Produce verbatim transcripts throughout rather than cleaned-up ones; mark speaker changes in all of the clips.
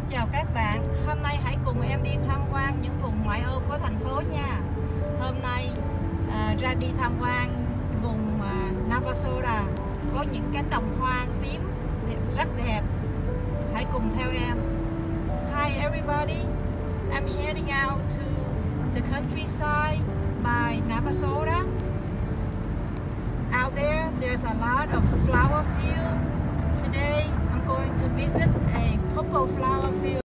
Speaker 1: Chào các bạn, hôm nay hãy cùng em đi tham quan những vùng ngoại ô của thành phố nha. Hôm nay à, ra đi tham quan vùng à, Navasota, có những cánh đồng hoa tím đẹp, rất đẹp. Hãy cùng theo em. Hi everybody, I'm heading out to the countryside by Navasota. Out there, there's a lot of flower field. Today, I'm going to visit a purple flower field.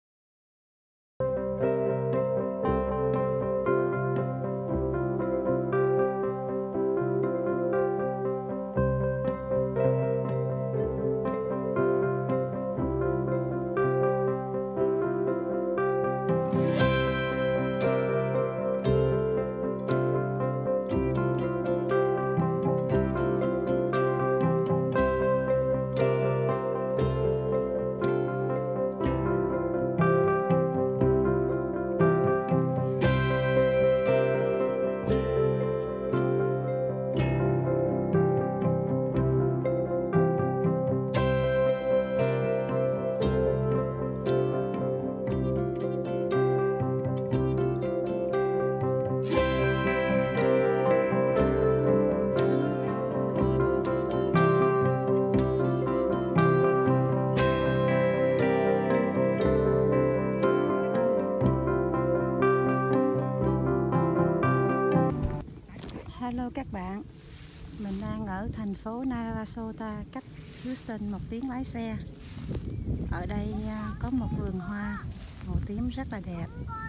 Speaker 2: Hello các bạn, mình đang ở thành phố Navasota, cách Houston một tiếng lái xe. Ở đây có một vườn hoa màu tím rất là đẹp.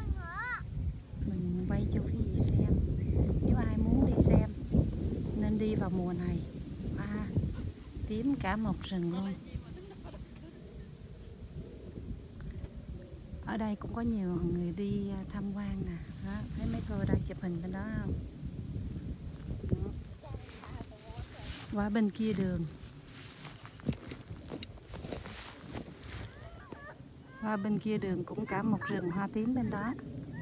Speaker 2: Mình quay cho quý vị xem. Nếu ai muốn đi xem nên đi vào mùa này. Hoa tím cả một rừng luôn. Ở đây cũng có nhiều người đi tham quan nè. Đó, thấy mấy cô đang chụp hình bên đó không? Qua bên kia đường, qua bên kia đường cũng cả một rừng hoa tím bên đó.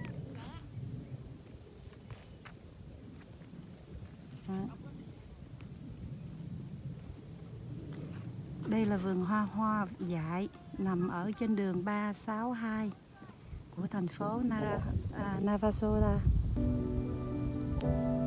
Speaker 2: Đó. Đây là vườn hoa hoa dại nằm ở trên đường ba sáu hai của thành phố Navasota.